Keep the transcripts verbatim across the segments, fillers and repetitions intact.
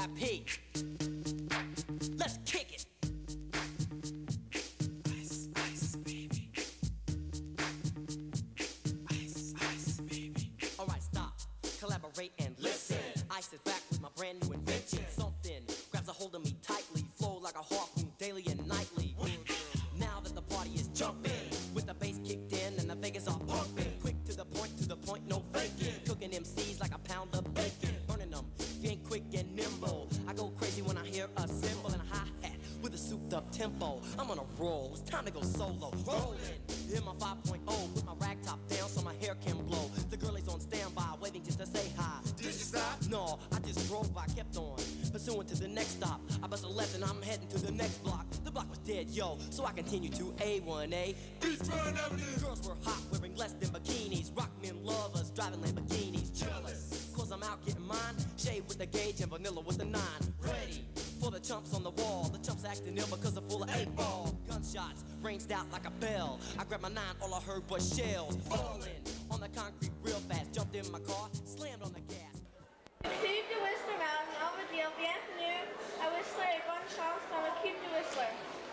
I P. Let's kick it. Ice, ice, baby. Ice, ice, baby. Alright, stop, collaborate and listen. Ice is back with my brand new invention. Something grabs a hold of me tightly, flow like a harpoon daily and nightly. Now that the party is jumping, with the bass kicked in and the figures are pumping. Quick to the point, to the point, no faking. Cooking M Cs like a pound of bacon. Burning them, if you ain't quick and nimble. I go crazy when I hear a cymbal and a hi-hat with a souped up tempo. I'm on a roll, it's time to go solo. Rolling in my five point oh, with my rag top down so my hair can blow. The girl is on standby, waiting just to say hi. Did you stop? No, I just drove by, kept on, pursuing to the next stop. I bust a left and I'm heading to the next block. The block was dead, yo, so I continue to A one A. Beachfront Avenue. Girls were hot, wearing less than bikinis. Rock men lovers, driving Lamborghinis. Jealous, cause I'm out getting mine. Shade with the gauge and vanilla with the nine. Ready for the chumps on the wall. The chumps acting ill because they're full of eight ball. Gunshots ranged out like a bell. I grabbed my nine, all I heard was shells falling on the concrete real fast. Jumped in my car, slammed on the gas. Keep the Whistler Mountain over the bienvenue à Whistler et bonne chance dans le Cube de Whistler.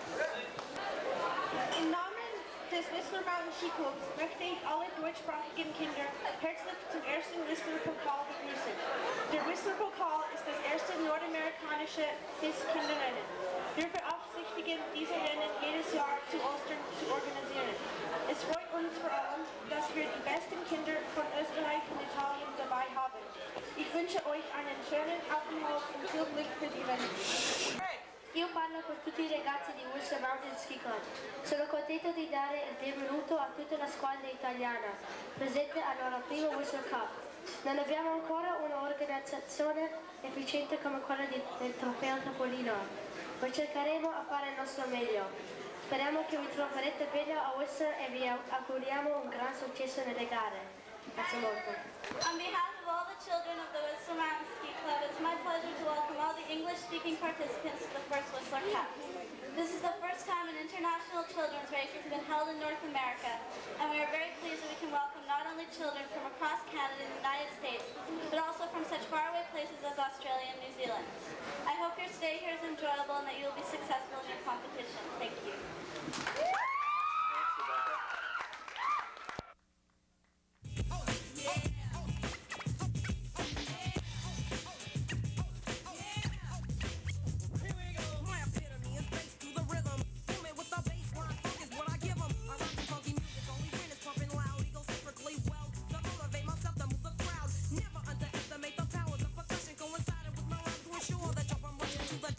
Im Namen des Whistler Mountain Skiclubs möchte ich alle deutschsprachigen Kinder herzlich zum ersten Whistler Pokal begrüßen. Der Whistler Pokal ist das erste nordamerikanische Kinderrennen. Wir beabsichtigen, diese Rennen jedes Jahr zu Ostern zu organisieren. Es freut uns vor allem, dass wir die besten Kinder von Österreich und Italien dabei haben. Ich wünsche euch einen schönen Aufenthalt und viel Glück für die Rennen. Io parlo per tutti i ragazzi di Whistler Mountain Ski Club. Sono contento di dare il benvenuto a tutta la squadra italiana presente alla prima Whistler Cup. Non abbiamo ancora un'organizzazione efficiente come quella di, del trofeo Topolino, ma cercheremo a fare il nostro meglio. Speriamo che vi troverete bene a Whistler e vi auguriamo un gran successo nelle gare. Grazie molto. On behalf of all the children of the Whistler Mountain Ski Club, it's my pleasure to welcome all the English-speaking participants to the first Whistler Cup. This is the first time an international children's race has been held in North America, and we are very pleased that we can welcome not only children from across Canada and the United States, but also from such faraway places as Australia and New Zealand. I hope your stay here is enjoyable and that you will be successful in your competition. Thank you. Never underestimate the powers of percussion coinciding with my rhymes to ensure that you're from Russia to the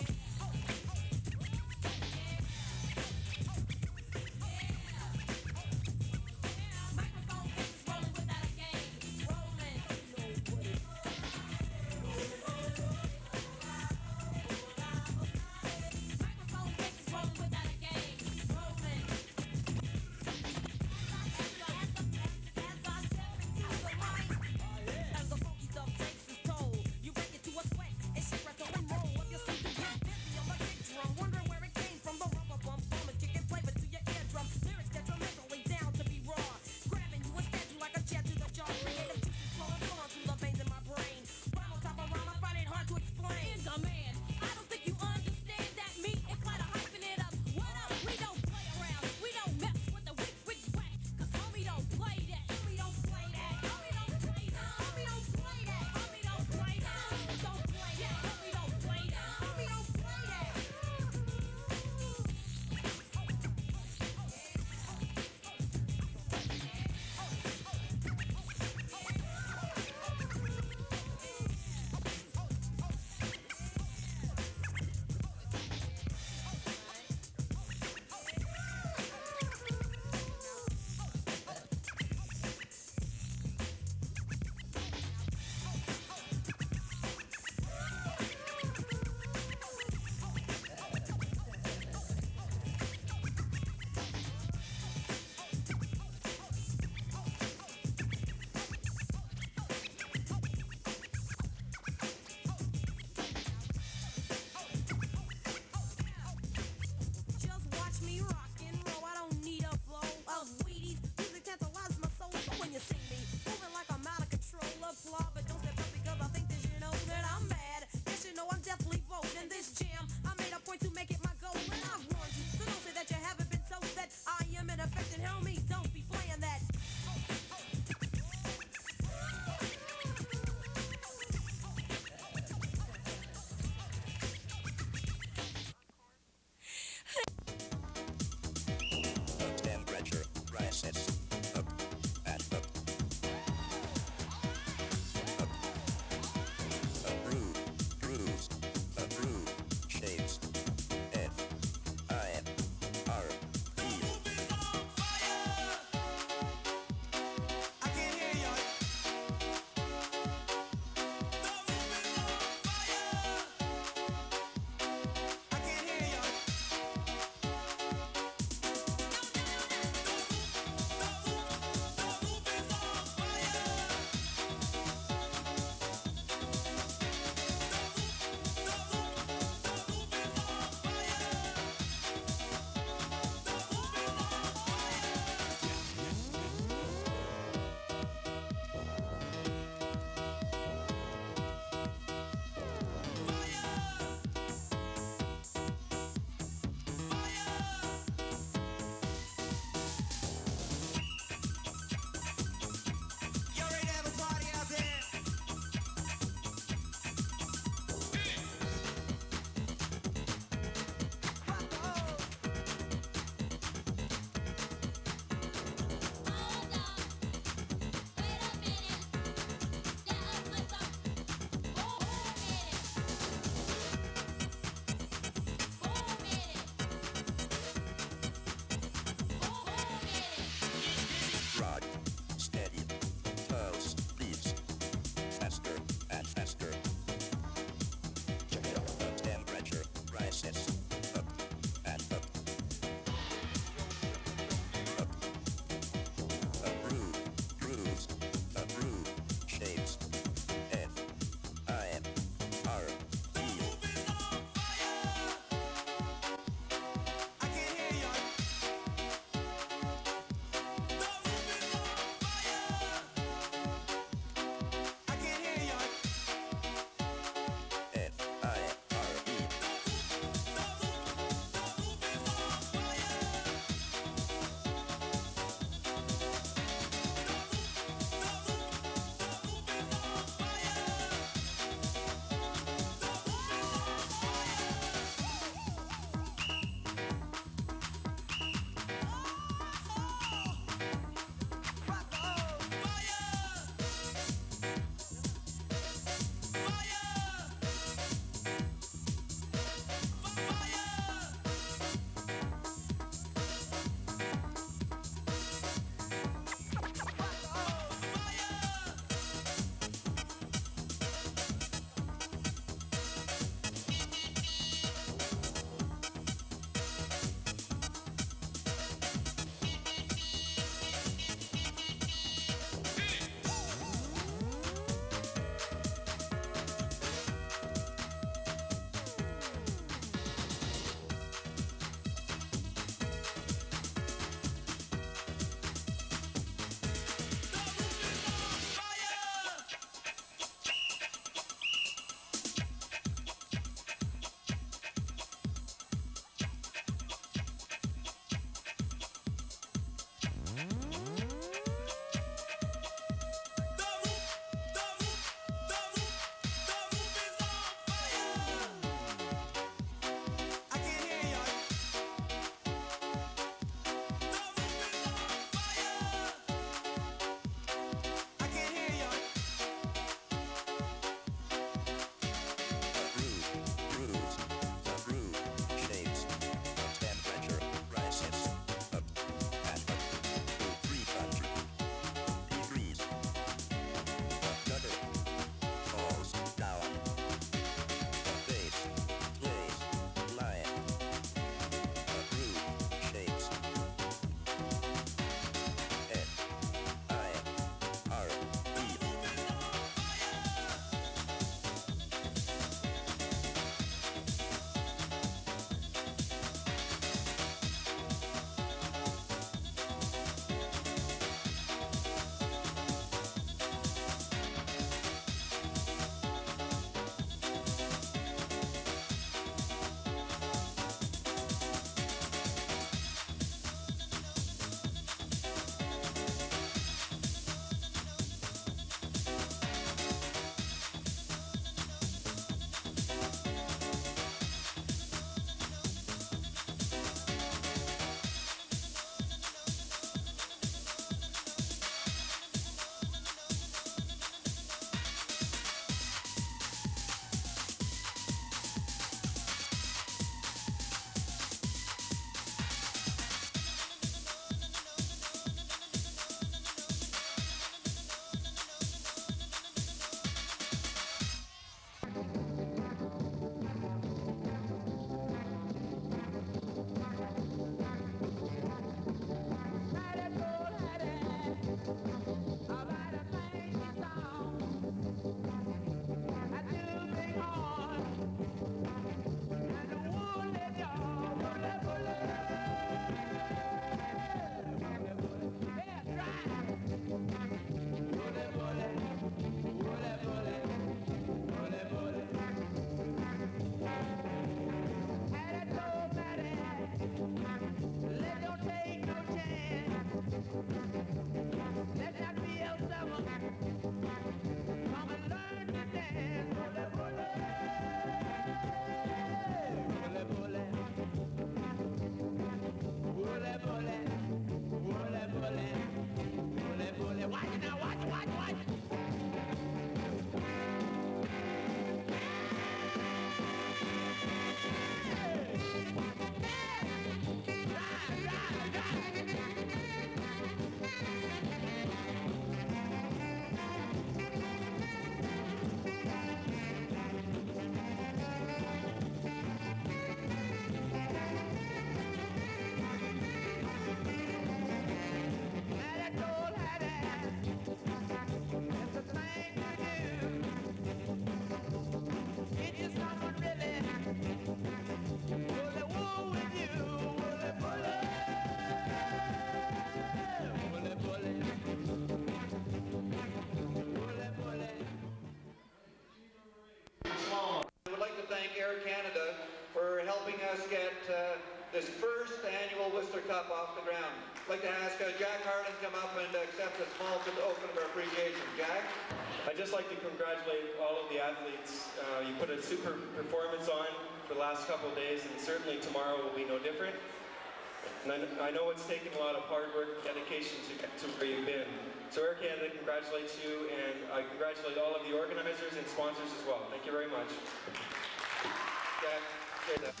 this first annual Whistler Cup off the ground. I'd like to ask uh, Jack Harlan to come up and accept a small token of our appreciation. Jack? I'd just like to congratulate all of the athletes. Uh, you put a super performance on for the last couple of days, and certainly tomorrow will be no different. And I, I know it's taken a lot of hard work and dedication to get to where you've been. So Air Canada congratulates you, and I congratulate all of the organizers and sponsors as well. Thank you very much. Jack, say that.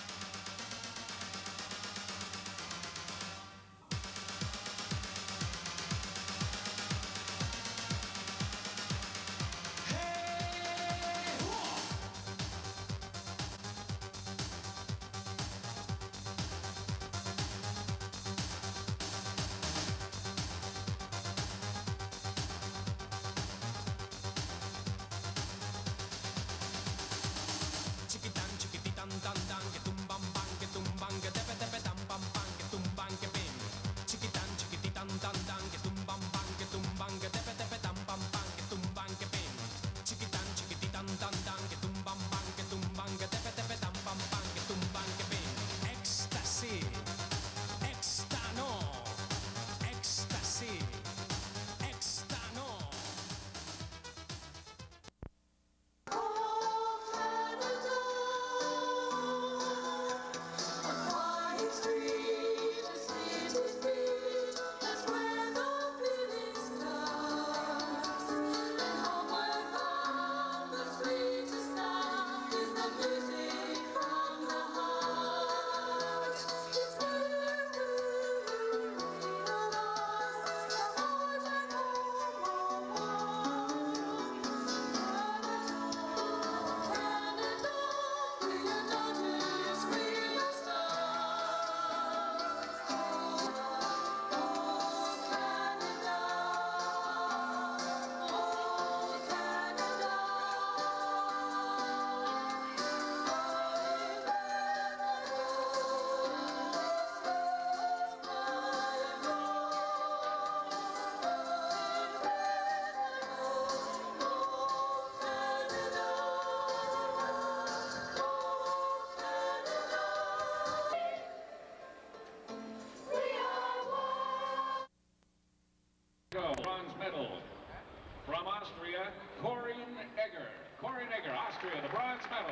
Bronze medal from Austria, Corinne Egger. Corinne Egger, Austria, the bronze medal.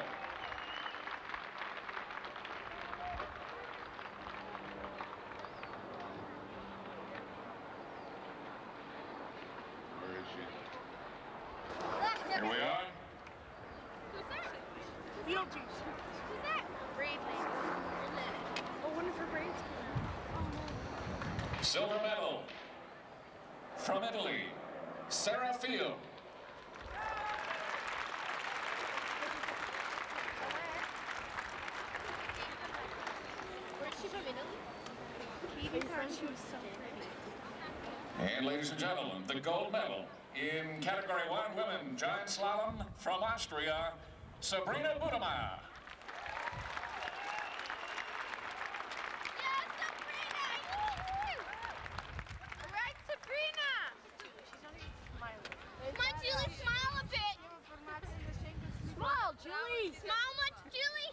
Where is she? Here we are. Who's that? Beetlejuice. Who's that? Brave. Oh, one of her braids. Silver medal from Italy, Sarah Field. Where's she from, Italy? Even her, she was so pretty. And ladies and gentlemen, the gold medal in category one women giant slalom from Austria, Sabrina Budemeyer. Julie! Smile much, Julie!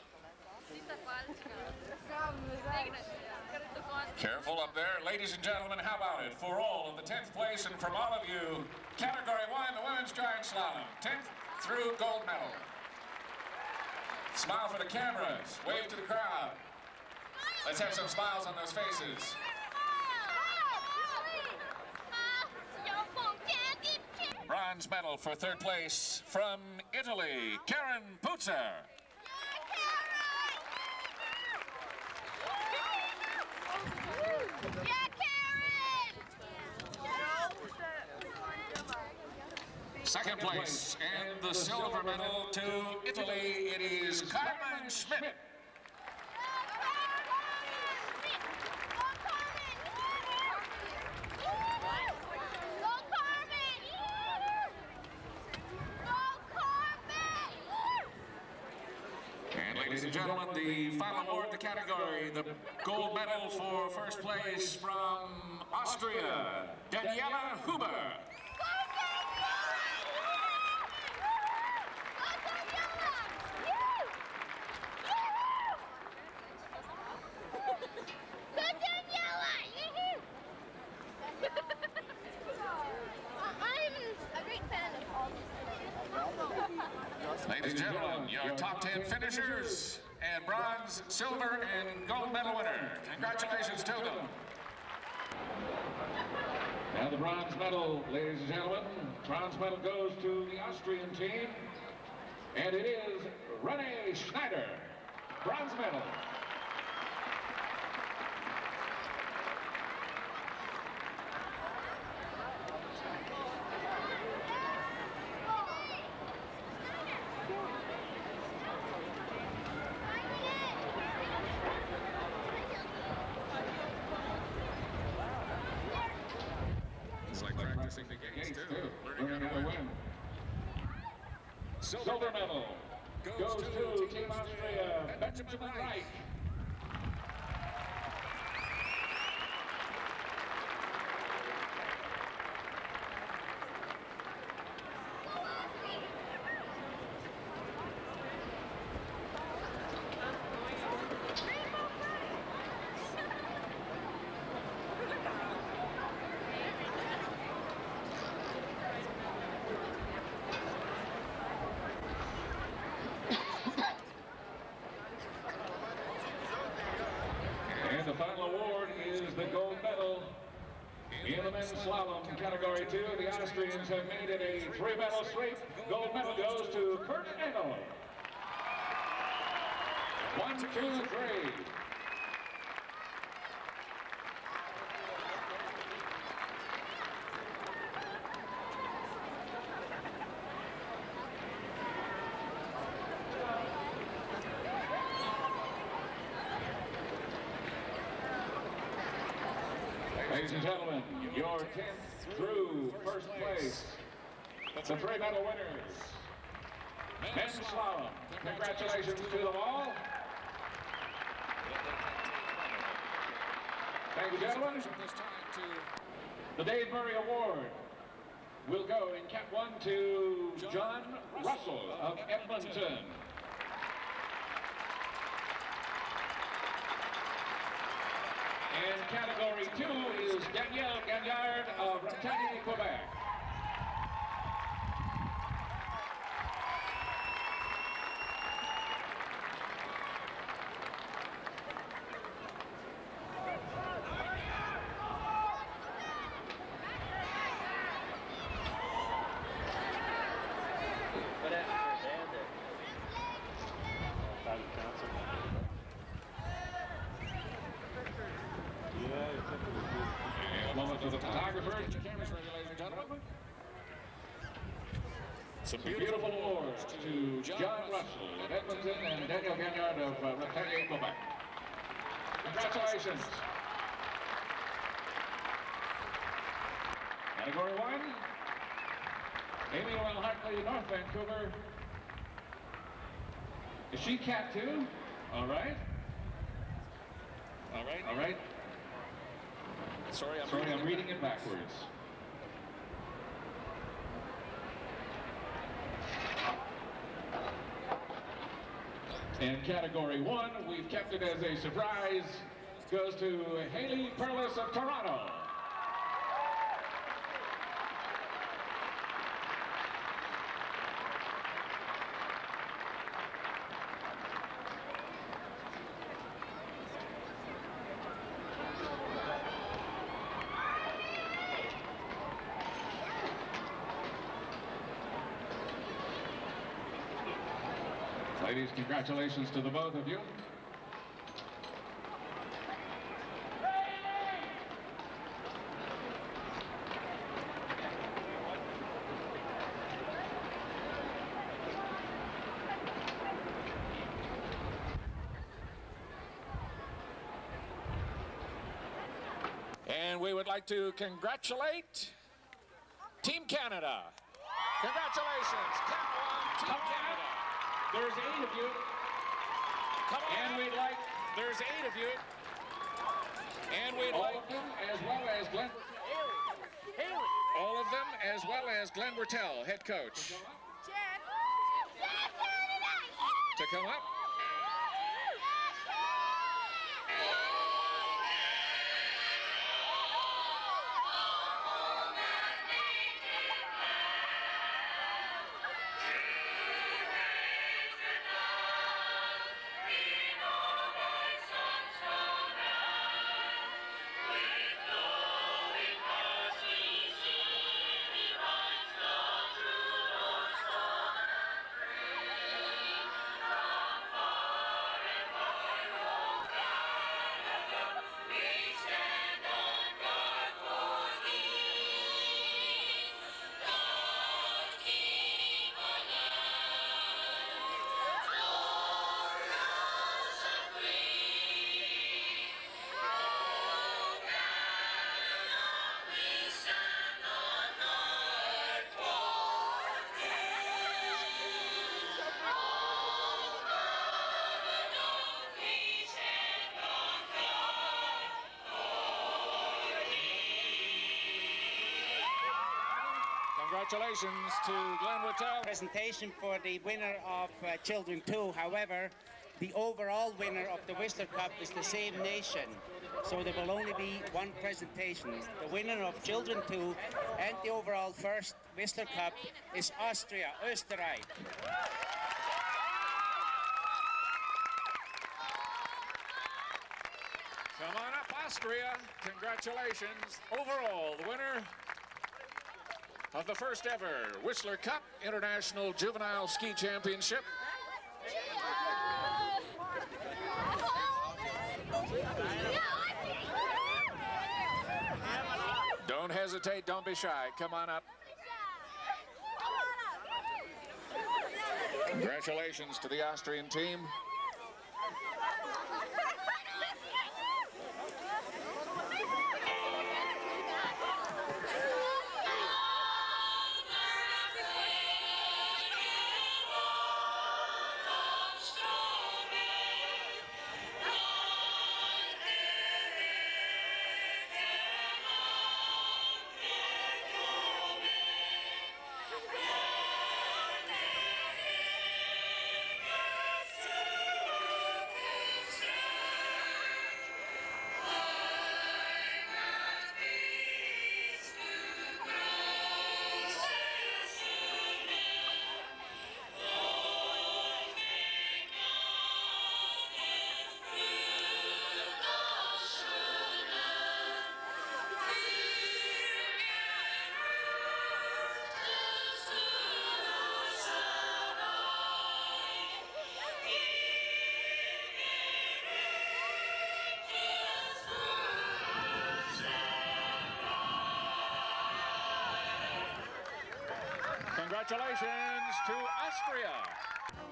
Careful up there. Ladies and gentlemen, how about it? For all of the tenth place and from all of you, category one, the women's giant slalom. tenth through gold medal. Smile for the cameras. Wave to the crowd. Let's have some smiles on those faces. Bronze medal for third place from Italy, Karen Putzer. Second place and the silver medal to Italy, it is Carmen Schmidt. And ladies and gentlemen, the final award of the category, the gold medal for first place from Austria, Daniela Huber. top ten finishers, and bronze, silver, and gold medal winner. Congratulations to them. And the bronze medal, ladies and gentlemen, bronze medal goes to the Austrian team, and it is René Schneider, bronze medal. It's like practicing the games too, learning how to win. Silver medal goes to Team Austria, Benjamin Reich. And the final award is the gold medal in the men's slalom category two. The Austrians have made it a three-medal sweep. Gold medal goes to Kurt Engel. One, two, three. Ladies and gentlemen, your tenth through first place, the three medal winners, men's slalom. Congratulations to them all. Thank you, gentlemen. The Dave Murray Award will go in Cat one to John Russell of Edmonton. And category two is Danielle Gagnard of Bretagne, Quebec. A moment to the photographer. Cameras ready, ladies and gentlemen. Some beautiful awards to John Russell of Edmonton and Daniel Gagnard of uh, Bretagne, Quebec. Congratulations. Category one, Amy Noel Hartley, North Vancouver. Is she Cat two? All right. All right. All right. Sorry, I'm, Sorry, reading, I'm reading it backwards. And category one, we've kept it as a surprise, goes to Haley Perlis of Toronto. Ladies, congratulations to the both of you. And we would like to congratulate Team Canada. Congratulations, Cat one, Team Canada. There's eight of you. Come on. And we'd like, there's eight of you. And we'd all like of them as well as Glenn Haley. Haley. All of them as well as Glenn Wertel, head coach. To come up. Congratulations to Glenn Whittel. Presentation for the winner of uh, Children two. However, the overall winner of the Whistler Cup is the same nation, so there will only be one presentation. The winner of Children two and the overall first Whistler Cup is Austria, Österreich. Come on up, Austria. Congratulations. Overall, the winner of the first ever Whistler Cup International Juvenile Ski Championship. Don't hesitate, don't be shy. Come on up. Congratulations to the Austrian team. Congratulations to Austria.